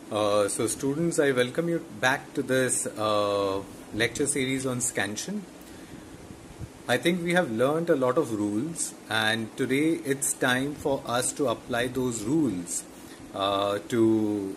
So students, I welcome you back to this lecture series on scansion. I think we have learned a lot of rules, and today it's time for us to apply those rules to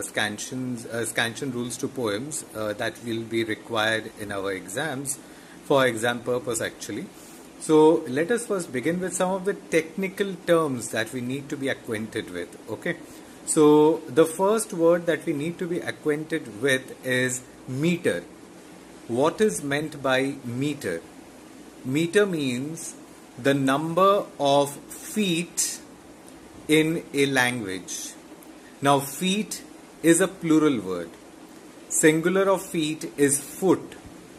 scansion rules to poems that will be required in our exams for exam purpose actually. So let us first begin with some of the technical terms that we need to be acquainted with. Okay. So the first word that we need to be acquainted with is meter. What is meant by meter? Meter means the number of feet in a language. Now feet is a plural word. Singular of feet is foot.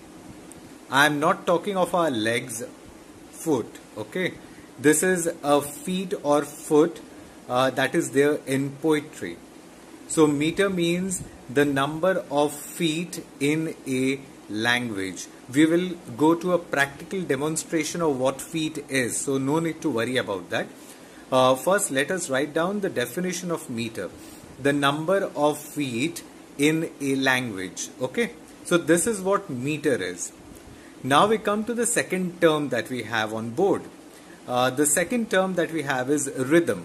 I am not talking of our legs, foot. Okay. This is a feet or foot that is there in poetry. So meter means the number of feet in a language. We will go to a practical demonstration of what feet is, so no need to worry about that. First, let us write down the definition of meter. The number of feet in a language. Okay, so this is what meter is. Now we come to the second term that we have on board. The second term that we have is rhythm.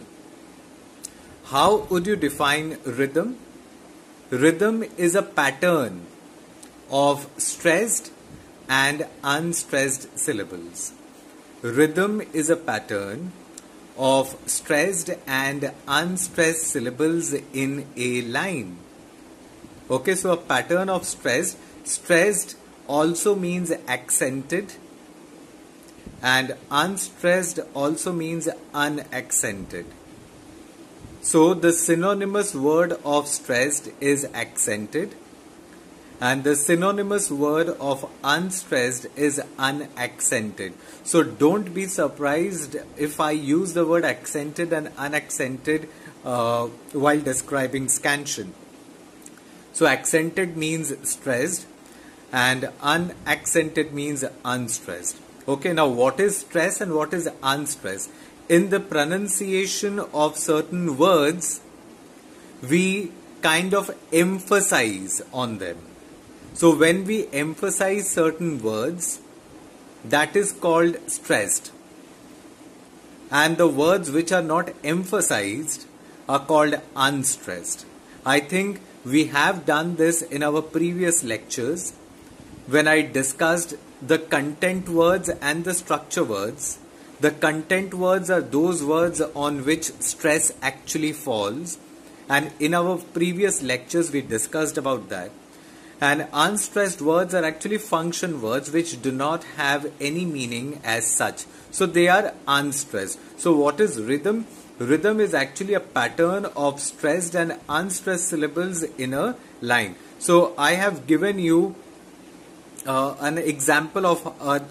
How would you define rhythm? Rhythm is a pattern of stressed and unstressed syllables. Rhythm is a pattern of stressed and unstressed syllables in a line. Okay, so a pattern of stressed. Stressed also means accented, and unstressed also means unaccented. So the synonymous word of stressed is accented, and the synonymous word of unstressed is unaccented. So don't be surprised if I use the word accented and unaccented while describing scansion. So accented means stressed and unaccented means unstressed. Okay, now what is stress and what is unstressed? In the pronunciation of certain words, we kind of emphasize on them. So when we emphasize certain words, that is called stressed. And the words which are not emphasized are called unstressed. I think we have done this in our previous lectures when I discussed the content words and the structure words. The content words are those words on which stress actually falls, and in our previous lectures we discussed about that. And unstressed words are actually function words which do not have any meaning as such. So they are unstressed. So what is rhythm? Rhythm is actually a pattern of stressed and unstressed syllables in a line. So I have given you an example of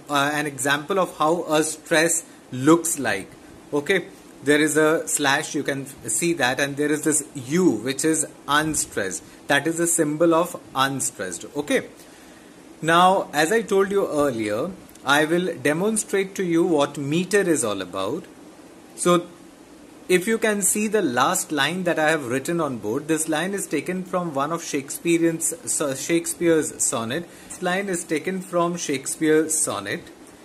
how a stress looks like. Okay, there is a slash, you can see that, and there is this U which is unstressed. That is a symbol of unstressed. Okay, now as I told you earlier, I will demonstrate to you what meter is all about. So if you can see the last line that I have written on board, this line is taken from one of Shakespeare's sonnet. This line is taken from Shakespeare's sonnet.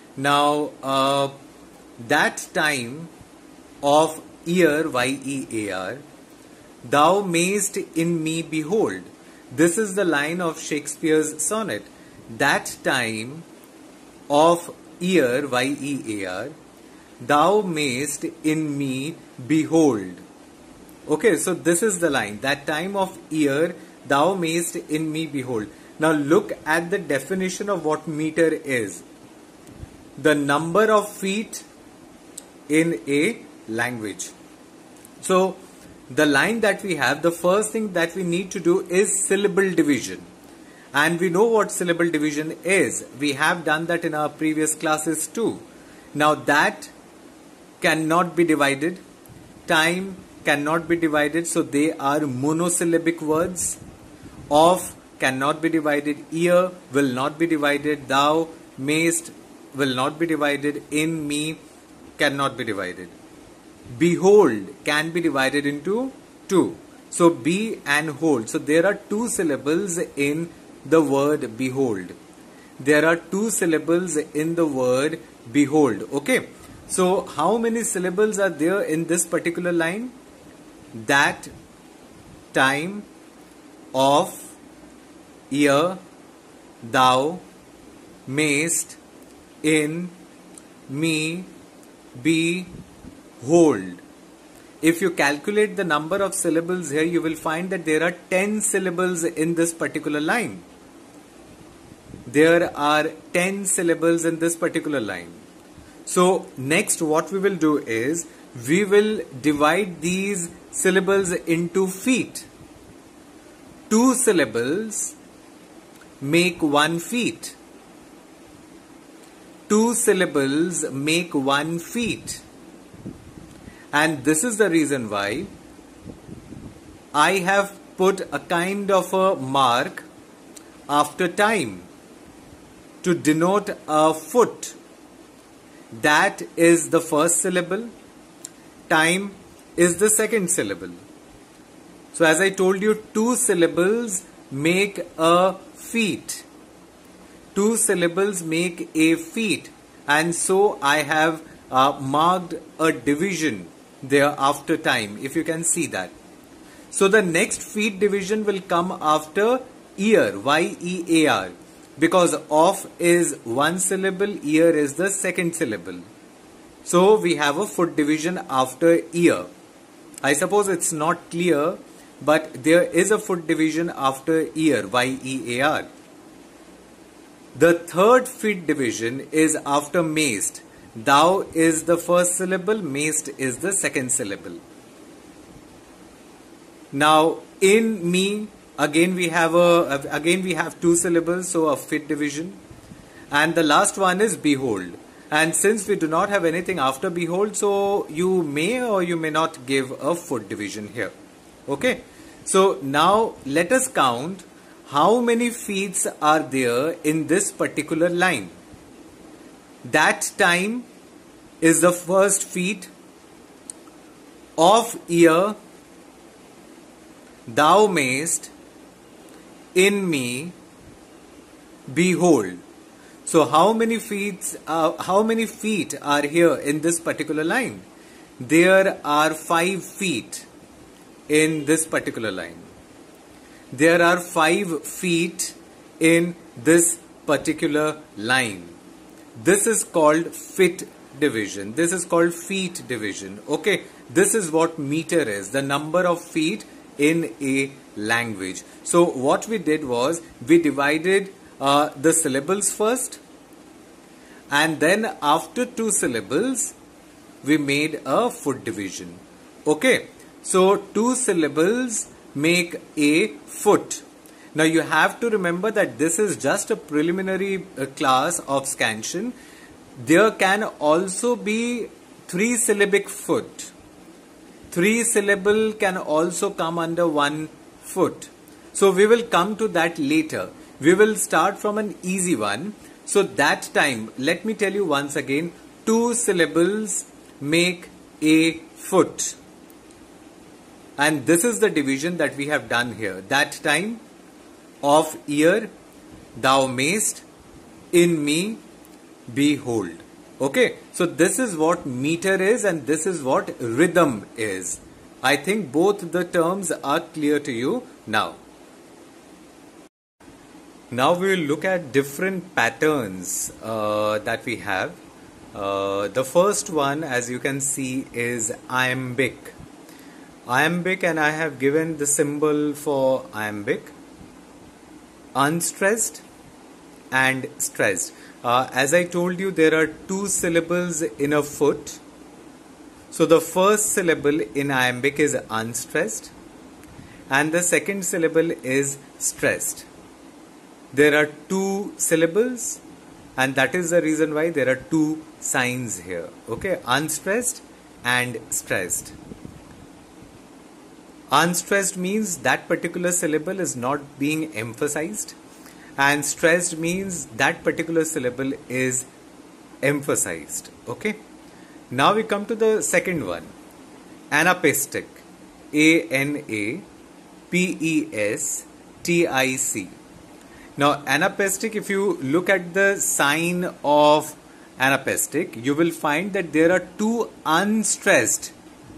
Now that time of year, Y-E-A-R, thou mayst in me behold. This is the line of Shakespeare's sonnet. That time of year, Y-E-A-R, thou mayst in me behold. Okay, so this is the line. That time of year, thou mayst in me behold. Now look at the definition of what meter is. The number of feet in a language. So the line that we have, the first thing that we need to do is syllable division. And we know what syllable division is. We have done that in our previous classes too. Now that cannot be divided. Time cannot be divided. So they are monosyllabic words. Of cannot be divided. Ear will not be divided. Thou mayst will not be divided. In me cannot be divided. Behold can be divided into two. So be and hold. So there are two syllables in the word behold. There are two syllables in the word behold. Okay. So how many syllables are there in this particular line? That time of year thou mayst in me behold. If you calculate the number of syllables here, you will find that there are 10 syllables in this particular line. There are 10 syllables in this particular line. So next what we will do is, we will divide these syllables into feet. 2 syllables make 1 feet. 2 syllables make 1 feet. And this is the reason why I have put a kind of a mark after time to denote a foot. That is the first syllable. Time is the second syllable. So as I told you, 2 syllables make a feet. 2 syllables make a feet. And so I have marked a division there after time, if you can see that. So the next feet division will come after year, Y-E-A-R, because of is 1 syllable, year is the second syllable. So we have a foot division after year. I suppose it's not clear, but there is a foot division after year, Y-E-A-R. The third feet division is after mayst. Thou is the first syllable, mayst is the second syllable. Now in me, again we have 2 syllables, so a feet division. And the last one is behold. And since we do not have anything after behold, so you may or you may not give a foot division here. Okay. So now let us count how many feet are there in this particular line. That time is the first feet. Of year thou mayst in me behold. So how many feet are here in this particular line? There are 5 feet in this particular line. There are 5 feet in this particular line. This is called feet division. This is called feet division. Okay, this is what meter is, the number of feet in a language. So what we did was, we divided the syllables first, and then after 2 syllables we made a foot division. Okay, so 2 syllables make a foot. Now you have to remember that this is just a preliminary class of scansion. There can also be 3 syllabic foot. 3 syllable can also come under 1 foot. So we will come to that later. We will start from an easy one. So that time, let me tell you once again, 2 syllables make a foot. And this is the division that we have done here. That time of year thou mayst in me behold. Okay, so this is what meter is and this is what rhythm is. I think both the terms are clear to you now. Now we will look at different patterns that we have. The first one, as you can see, is iambic. Iambic, and I have given the symbol for iambic. Unstressed and stressed. As I told you, there are 2 syllables in a foot. So the first syllable in iambic is unstressed and the second syllable is stressed. There are 2 syllables and that is the reason why there are 2 signs here. Okay, unstressed and stressed. Unstressed means that particular syllable is not being emphasized, and stressed means that particular syllable is emphasized. Okay. Now we come to the second one, anapaestic. A-N-A-P-A-E-S-T-I-C. P-E-S-T-I-C. Now, anapaestic, if you look at the sign of anapaestic, you will find that there are two unstressed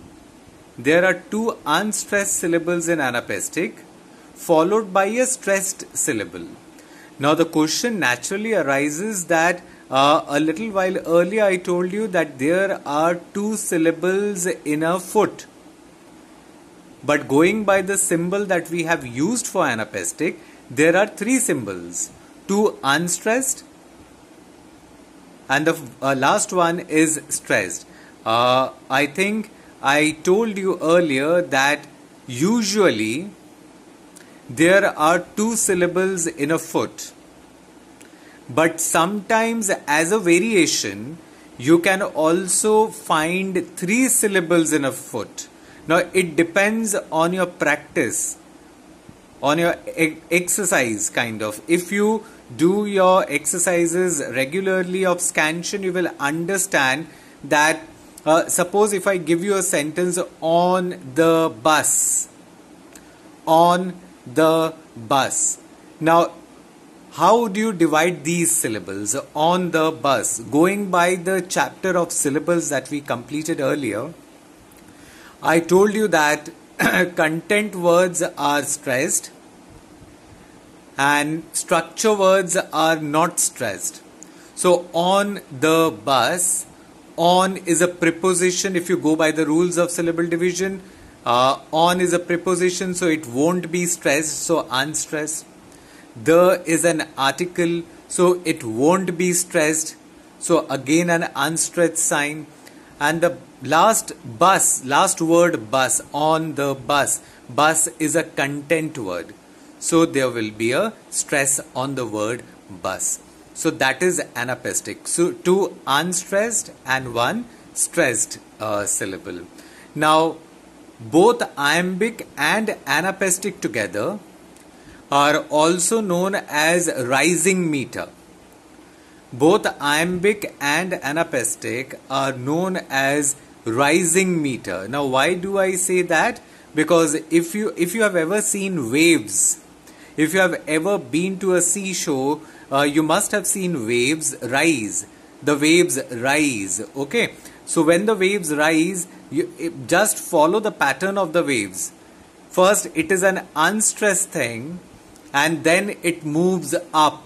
syllables in anapaestic, followed by a stressed syllable. Now, the question naturally arises that a little while earlier I told you that there are two syllables in a foot. But going by the symbol that we have used for anapaestic, there are three symbols, two unstressed, and the last one is stressed. I think I told you earlier that usually there are two syllables in a foot, but sometimes as a variation you can also find three syllables in a foot. Now it depends on your practice, on your exercise kind of. If you do your exercises regularly of scansion, you will understand that suppose if I give you a sentence, on the bus, on the bus. Now how do you divide these syllables? On the bus. Going by the chapter of syllables that we completed earlier, I told you that content words are stressed and structure words are not stressed. So on the bus, on is a preposition. If you go by the rules of syllable division, on is a preposition, so it won't be stressed, so unstressed. The is an article, so it won't be stressed, so again an unstressed sign. And the last word bus, on the bus, bus is a content word, so there will be a stress on the word bus. So that is anapaestic. So two unstressed and one stressed syllable. Now both iambic and anapaestic together are also known as rising meter. Both iambic and anapaestic are known as rising meter. Now why do I say that? Because if you have ever seen waves, if you have ever been to a seashore, you must have seen waves rise. The waves rise. Okay. So when the waves rise, you just follow the pattern of the waves. First it is an unstressed thing and then it moves up.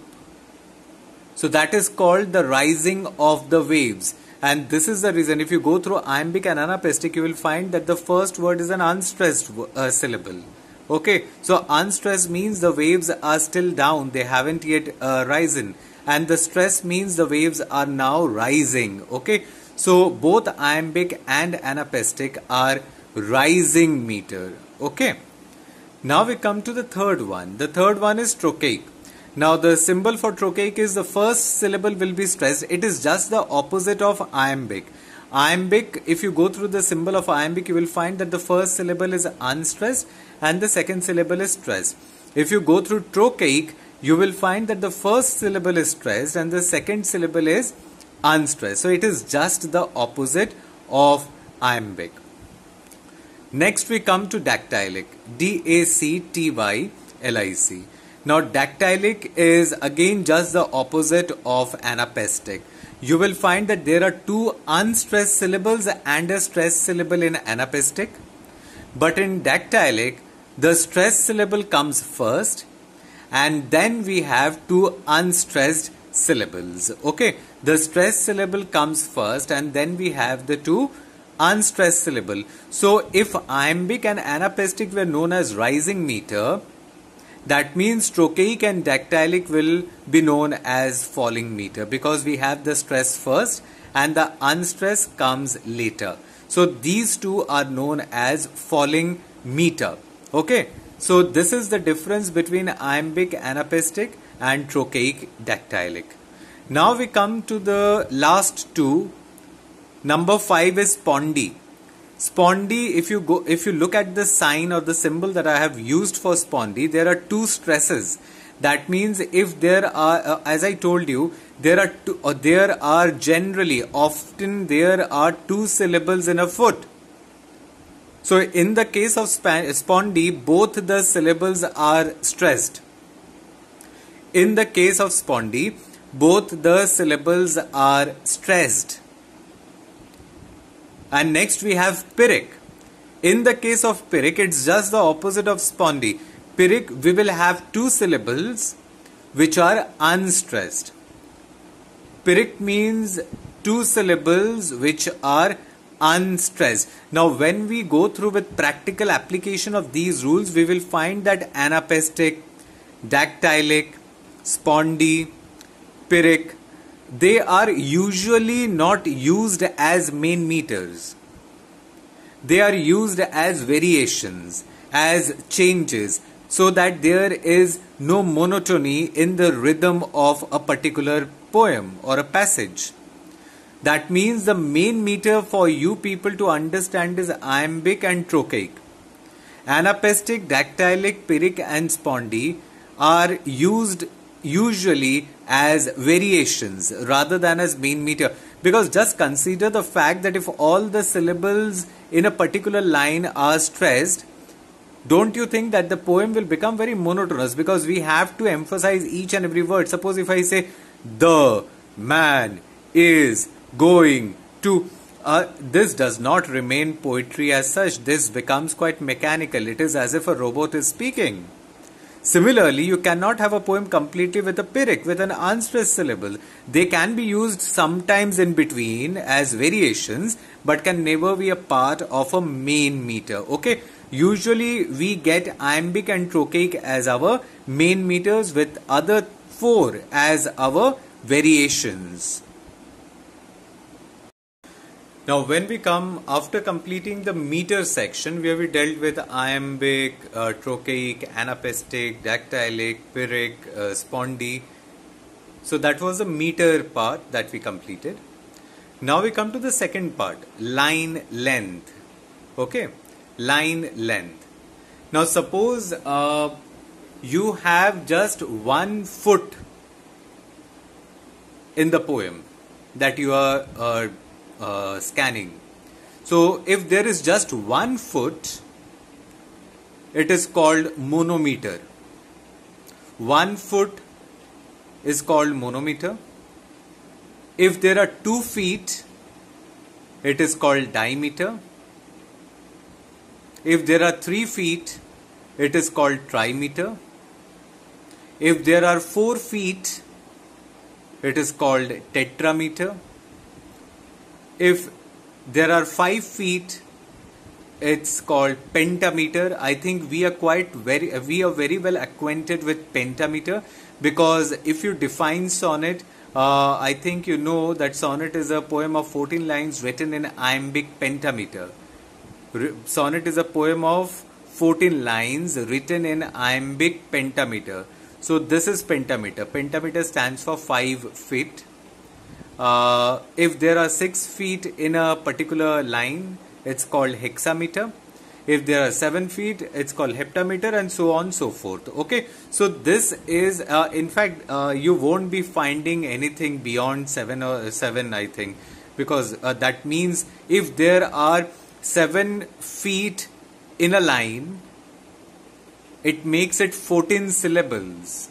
So that is called the rising of the waves. And this is the reason, if you go through iambic and anapaestic, you will find that the first word is an unstressed syllable. Okay, so unstressed means the waves are still down, they haven't yet risen, and the stress means the waves are now rising. Okay, so both iambic and anapaestic are rising meter. Okay, now we come to the third one. The third one is trochaic. Now the symbol for trochaic is the first syllable will be stressed. It is just the opposite of iambic. Iambic, if you go through the symbol of iambic, you will find that the first syllable is unstressed and the second syllable is stressed. If you go through trochaic, you will find that the first syllable is stressed and the second syllable is unstressed. So it is just the opposite of iambic. Next we come to dactylic. D-A-C-T-Y-L-I-C. Now dactylic is again just the opposite of anapaestic. You will find that there are two unstressed syllables and a stressed syllable in anapaestic. But in dactylic, the stressed syllable comes first and then we have two unstressed syllables. Okay, the stressed syllable comes first and then we have the two unstressed syllable. So if iambic and anapaestic were known as rising meter, that means trochaic and dactylic will be known as falling meter, because we have the stress first and the unstressed comes later. So these two are known as falling meter. Okay, so this is the difference between iambic anapaestic and trochaic dactylic. Now we come to the last two. Number 5 is spondy. Spondy, if you look at the sign or the symbol that I have used for spondy, there are two stresses. That means if there are, as I told you, there are often two syllables in a foot. So in the case of spondy, both the syllables are stressed. In the case of spondy, both the syllables are stressed. And next we have Pyrrhic. In the case of Pyrrhic, it's just the opposite of spondy. Pyrrhic, we will have two syllables which are unstressed. Pyrrhic means two syllables which are unstressed. Now when we go through with practical application of these rules, we will find that anapestic, dactylic, spondy, Pyrrhic, they are usually not used as main meters. They are used as variations, as changes, so that there is no monotony in the rhythm of a particular poem or a passage. That means the main meter for you people to understand is iambic and trochaic. Anapestic, dactylic, Pyrrhic and spondy are used usually as variations rather than as main meter, because just consider the fact that if all the syllables in a particular line are stressed, don't you think that the poem will become very monotonous, because we have to emphasize each and every word. Suppose if I say the man is going to, this does not remain poetry as such. This becomes quite mechanical. It is as if a robot is speaking. Similarly, you cannot have a poem completely with a Pyrrhic, with an unstressed syllable. They can be used sometimes in between as variations, but can never be a part of a main meter. Okay, usually we get iambic and trochaic as our main meters, with other four as our variations. Now when we come after completing the meter section, where we dealt with iambic, trochaic, anapestic, dactylic, Pyrrhic, spondy. So that was the meter part that we completed. Now we come to the second part, line length. Okay, line length. Now suppose you have just 1 foot in the poem that you are scanning. So if there is just 1 foot, it is called monometer. 1 foot is called monometer. If there are 2 feet, it is called dimeter. If there are 3 feet, it is called trimeter. If there are 4 feet, it is called tetrameter. If there are 5 feet, it's called pentameter. I think we are very well acquainted with pentameter, because if you define sonnet, I think you know that sonnet is a poem of 14 lines written in iambic pentameter. Sonnet is a poem of 14 lines written in iambic pentameter. So this is pentameter. Pentameter stands for 5 feet. If there are 6 feet in a particular line, it's called hexameter. If there are 7 feet, it's called heptameter, and so on and so forth. Okay, so this is in fact you won't be finding anything beyond 7 I think, because that means if there are 7 feet in a line, it makes it 14 syllables.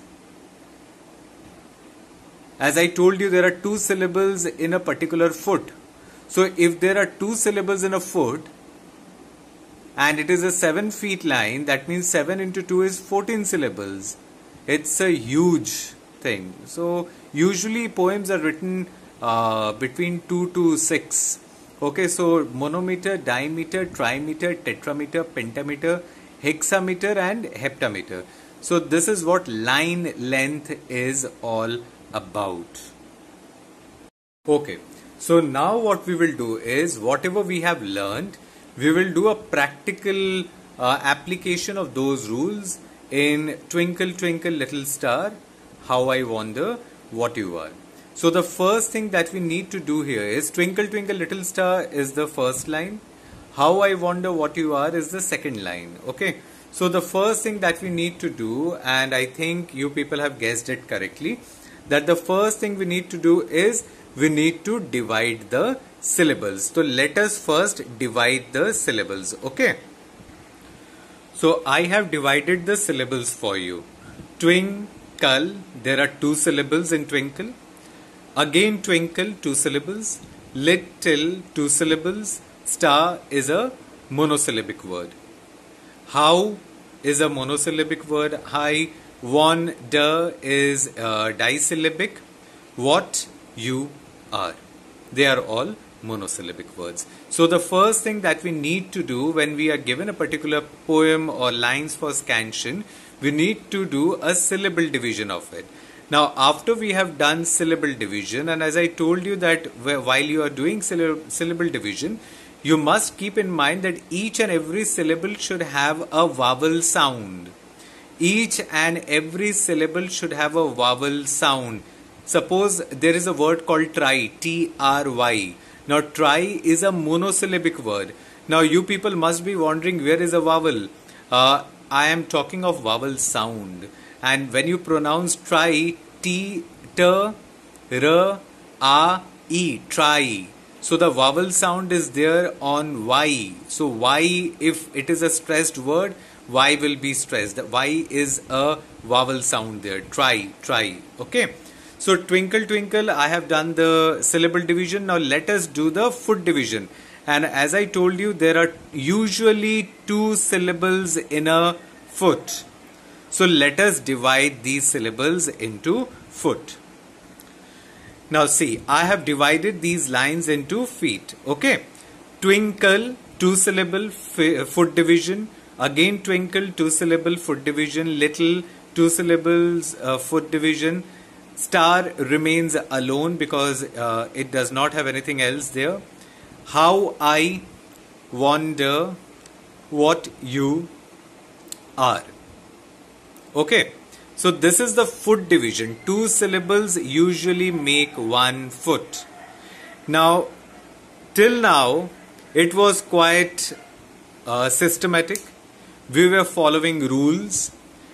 As I told you, there are 2 syllables in a particular foot. So if there are 2 syllables in a foot and it is a 7 feet line, that means 7 into 2 is 14 syllables. It's a huge thing. So usually poems are written between 2 to 6. Okay, so monometer, dimeter, trimeter, tetrameter, pentameter, hexameter and heptameter. So this is what line length is all about. Okay, so now what we will do is, whatever we have learned, we will do a practical application of those rules in Twinkle Twinkle Little Star, How I Wonder What You Are. So the first thing that we need to do here is, Twinkle Twinkle Little Star is the first line, How I Wonder What You Are is the second line. Okay, so the first thing that we need to do, and I think you people have guessed it correctly, that the first thing we need to do is we need to divide the syllables. So let us first divide the syllables. Okay. So I have divided the syllables for you. Twinkle, there are 2 syllables in twinkle. Again twinkle, 2 syllables. Little, 2 syllables. Star is a monosyllabic word. How is a monosyllabic word. I wonder is disyllabic. What you are. They are all monosyllabic words. So the first thing that we need to do when we are given a particular poem or lines for scansion, we need to do a syllable division of it. Now after we have done syllable division, and as I told you that while you are doing syllable division, you must keep in mind that each and every syllable should have a vowel sound. Each and every syllable should have a vowel sound. Suppose there is a word called try, T-R-Y. Now try is a monosyllabic word. Now you people must be wondering where is a vowel. I am talking of vowel sound. And when you pronounce try, T, T, R, A, E, try. So the vowel sound is there on Y. So Y, if it is a stressed word, Y will be stressed. Y is a vowel sound there. Try, try. Okay. So twinkle, twinkle, I have done the syllable division. Now let us do the foot division. And as I told you, there are usually 2 syllables in a foot. So let us divide these syllables into foot. Now see, I have divided these lines into feet. Okay. Twinkle, 2 syllable foot division. Again twinkle, 2 syllable foot division. Little, 2 syllables foot division. Star remains alone because it does not have anything else there. How I wonder what you are. Okay. So this is the foot division. 2 syllables usually make 1 foot. Now, till now, it was quite systematic. We were following rules.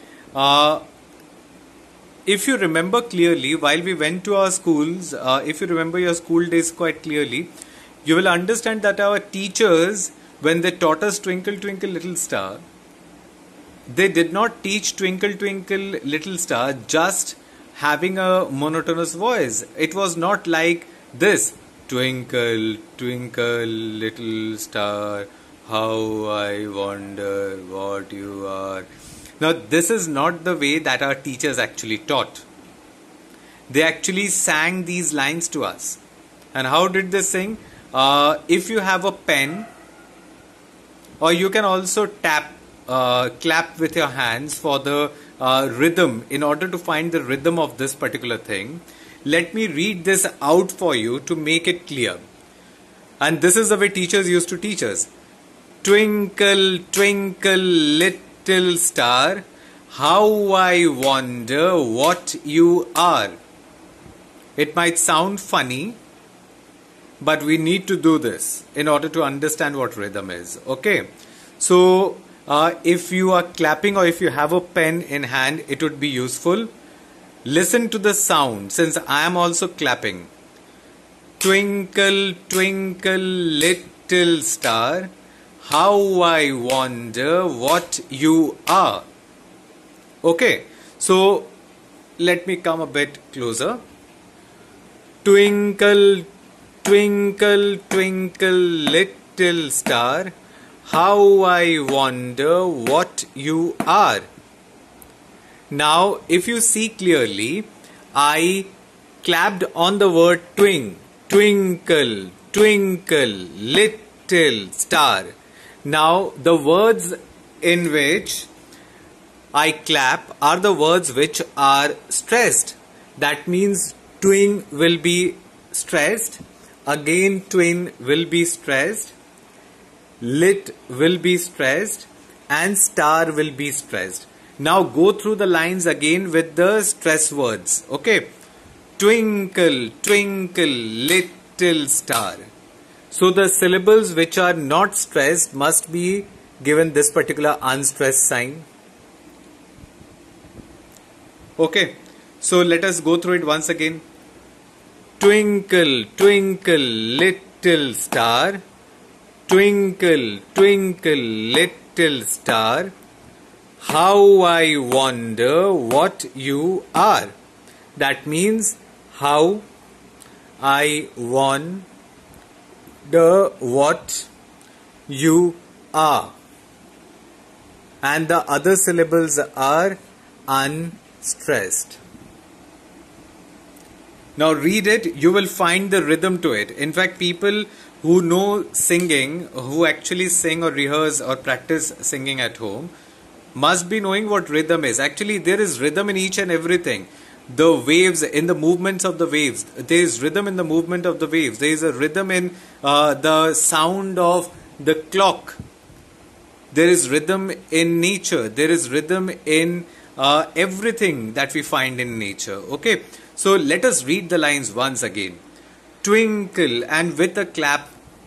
If you remember clearly, while we went to our schools, if you remember your school days quite clearly, you will understand that our teachers, when they taught us Twinkle Twinkle Little Star, they did not teach Twinkle Twinkle Little Star just having a monotonous voice. It was not like this. Twinkle, twinkle, little star, how I wonder what you are. Now, this is not the way that our teachers actually taught. They actually sang these lines to us. And how did they sing? If you have a pen, or you can also clap with your hands for the rhythm in order to find the rhythm of this particular thing. Let me read this out for you to make it clear. And this is the way teachers used to teach us. Twinkle, twinkle, little star, how I wonder what you are. It might sound funny, but we need to do this in order to understand what rhythm is. Okay. So, if you are clapping or if you have a pen in hand, it would be useful. Listen to the sound since I am also clapping. Twinkle, twinkle, little star, how I wonder what you are. Okay, so let me come a bit closer. Twinkle, twinkle, twinkle, little star, how I wonder what you are. Now, if you see clearly, I clapped on the word twing. Twinkle, twinkle, little star. Now, the words in which I clap are the words which are stressed. That means twin will be stressed. Again, twin will be stressed. Lit will be stressed. And star will be stressed. Now go through the lines again with the stress words. Okay. Twinkle, twinkle, little star. So the syllables which are not stressed must be given this particular unstressed sign. Okay. So let us go through it once again. Twinkle, twinkle, little star. Twinkle, twinkle, little star. How I wonder what you are. That means how I wonder what you are. And the other syllables are unstressed. Now read it, you will find the rhythm to it. In fact, people who know singing, who actually sing or rehearse or practice singing at home, must be knowing what rhythm is. Actually, there is rhythm in each and everything. The waves, in the movements of the waves, there is rhythm in the movement of the waves. There is a rhythm in the sound of the clock. There is rhythm in nature. There is rhythm in everything that we find in nature. Okay, so let us read the lines once again. Twinkle, and with a clap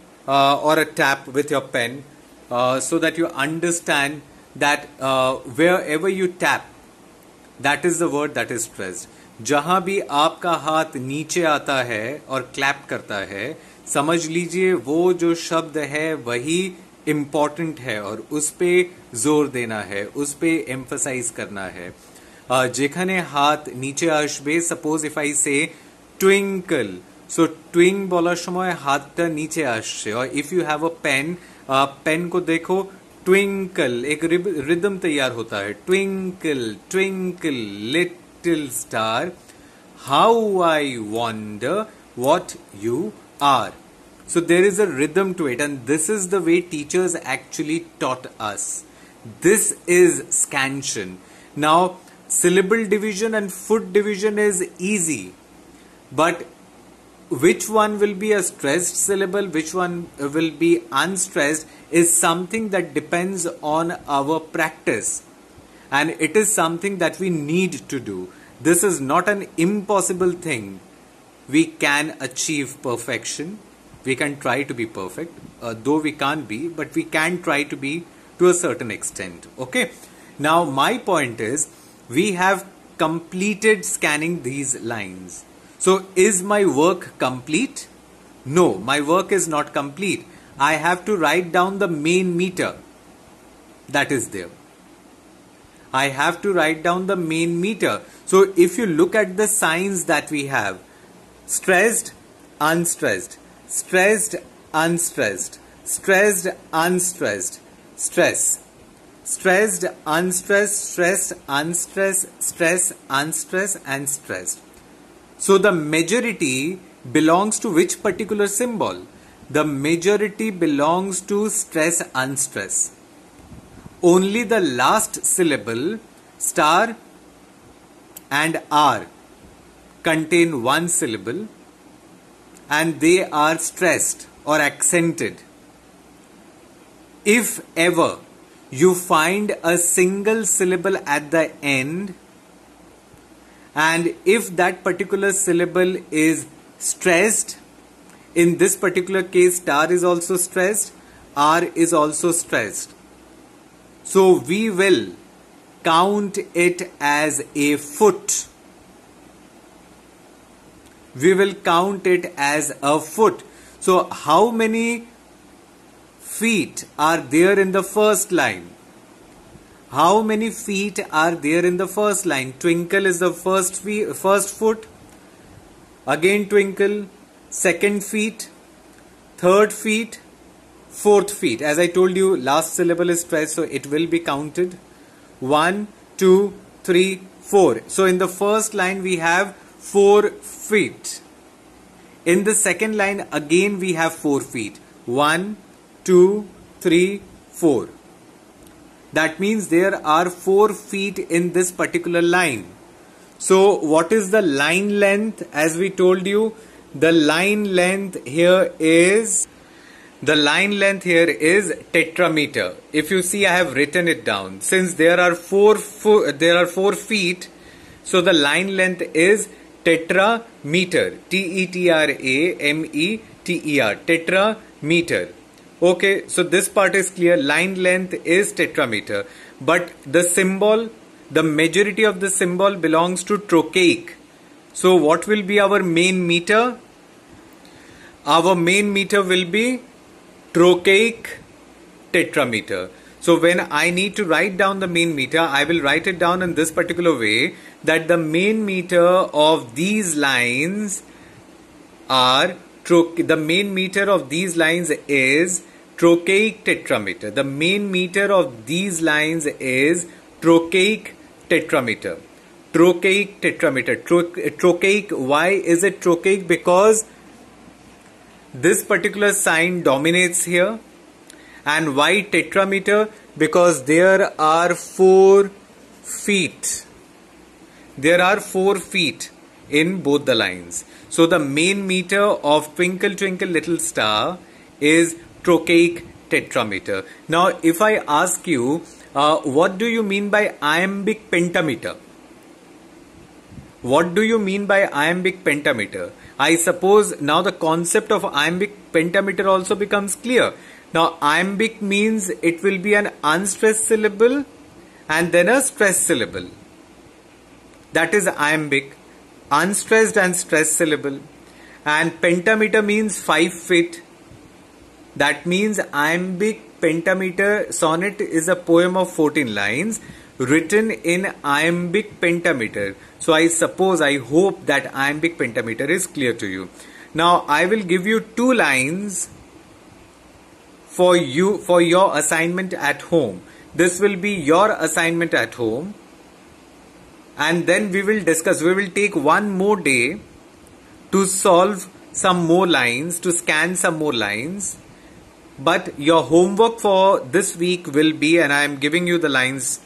or a tap with your pen, so that you understand that wherever you tap, that is the word that is stressed. जहां भी आपका हाथ नीचे आता है और clap करता है, समझ लीजिए वो जो शब्द है वही इम्पॉर्टेंट है और उस पे जोर देना है, उस पे एम्फसाइज करना है. যেখানে হাত নিচে আসবে, suppose if I say twinkle, so twing বলার সময় হাতটা নিচে আসছে. और if you have a pen, pen को देखो, twinkle एक रिदम तैयार होता है. Twinkle, twinkle, little star, how I wonder what you are. So there is a rhythm to it, and this is the way teachers actually taught us. This is scansion. Now, syllable division and foot division is easy, but which one will be a stressed syllable, which one will be unstressed, is something that depends on our practice, and it is something that we need to do. This is not an impossible thing. We can achieve perfection. We can try to be perfect, though we can't be, but we can try to be to a certain extent. Okay. Now my point is, we have completed scanning these lines. So is my work complete? No, my work is not complete. I have to write down the main meter that is there. I have to write down the main meter. So if you look at the signs that we have, stressed, unstressed, stressed, unstressed, stressed, unstressed, stress, stressed, unstressed, stressed, unstressed, stress, unstressed, and stressed. So the majority belongs to which particular symbol? The majority belongs to stress, unstress. Only the last syllable, star and R, contain one syllable, and they are stressed or accented. If ever you find a single syllable at the end, and if that particular syllable is stressed, in this particular case star is also stressed, R is also stressed, so we will count it as a foot. We will count it as a foot. So how many feet are there in the first line? How many feet are there in the first line? Twinkle is the first foot. Again twinkle, second feet, third feet, fourth feet. As I told you, last syllable is stressed, so it will be counted. 1, 2, 3, 4. So in the first line we have 4 feet. In the second line again we have 4 feet. 1, 2, 3, 4. That means there are 4 feet in this particular line. So what is the line length? As we told you, the line length here is tetrameter. If you see, I have written it down. Since there are 4 feet, so the line length is tetrameter. T-E-T-R-A-M-E-T-E-R. Tetrameter. Okay, so this part is clear. Line length is tetrameter. But the symbol, the majority of the symbol belongs to trochaic. So what will be our main meter? our main meter will be trochaic tetrameter. So when I need to write down the main meter, I will write it down in this particular way, that the main meter of these lines are the main meter of these lines is trochaic tetrameter. The main meter of these lines is trochaic tetrameter. Trochaic tetrameter. Trochaic. Why is it trochaic? Because this particular sign dominates here. And why tetrameter? Because there are 4 feet. There are 4 feet in both the lines. So the main meter of Twinkle Twinkle Little Star is trochaic tetrameter. Now if I ask you, what do you mean by iambic pentameter? What do you mean by iambic pentameter? I suppose now the concept of iambic pentameter also becomes clear. Now iambic means it will be an unstressed syllable and then a stressed syllable. That is iambic. Unstressed and stressed syllable. And pentameter means 5 feet. That means iambic pentameter sonnet is a poem of 14 lines written in iambic pentameter. So I suppose, I hope that iambic pentameter is clear to you. Now I will give you 2 lines for your assignment at home. This will be your assignment at home. And then we will discuss, we will take one more day to solve some more lines, to scan some more lines. But your homework for this week will be, and I am giving you the lines.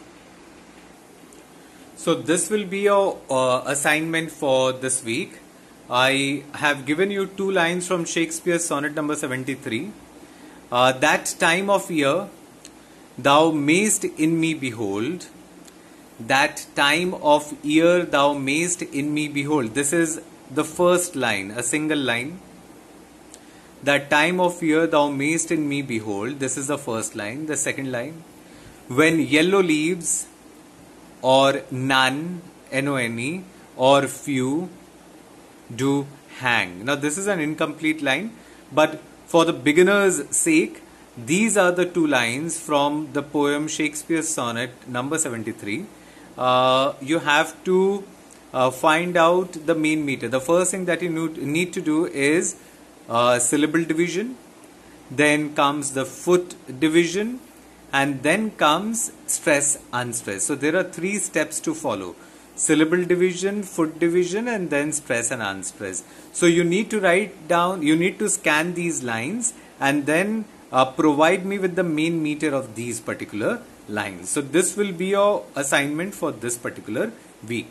So this will be your assignment for this week. I have given you 2 lines from Shakespeare's sonnet number 73. That time of year thou mayst in me behold. That time of year thou mayst in me behold. This is the first line, a single line. That time of year thou mayst in me behold. This is the first line. The second line, when yellow leaves or none, N-O-N-E, or few do hang. Now this is an incomplete line, but for the beginner's sake, these are the 2 lines from the poem Shakespeare's sonnet number 73. You have to find out the main meter. The first thing that you need to do is syllable division, then comes the foot division, and then comes stress unstress. So there are 3 steps to follow: syllable division, foot division, and then stress and unstress. So you need to write down, you need to scan these lines and then provide me with the main meter of these particular lines. So this will be your assignment for this particular week.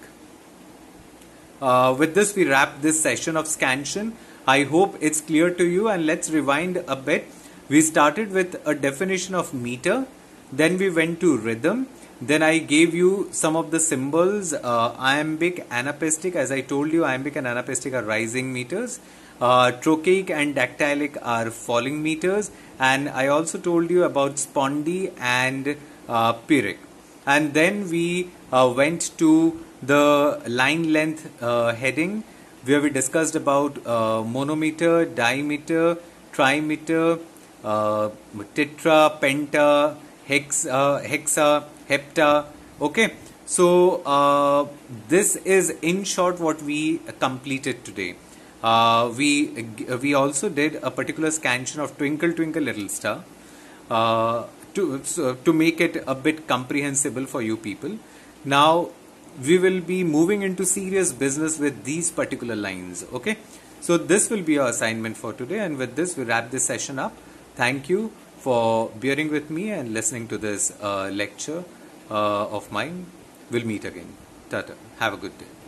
With this we wrap this session of Scansion. I hope it's clear to you, and let's rewind a bit. We started with a definition of meter, then we went to rhythm, then I gave you some of the symbols, iambic, anapaestic. As I told you, iambic and anapaestic are rising meters. Trochaic and dactylic are falling meters, and I also told you about spondy and pyrrhic. And then we went to the line length heading, where we discussed about monometer, dimeter, trimeter, tetra, penta, hexa, hepta. Okay, so this is in short what we completed today. We also did a particular scansion of Twinkle Twinkle Little Star to make it a bit comprehensible for you people. Now we will be moving into serious business with these particular lines. Okay, so this will be your assignment for today, and with this we wrap this session up. Thank you for bearing with me and listening to this lecture of mine. We'll meet again. Tata. Have a good day.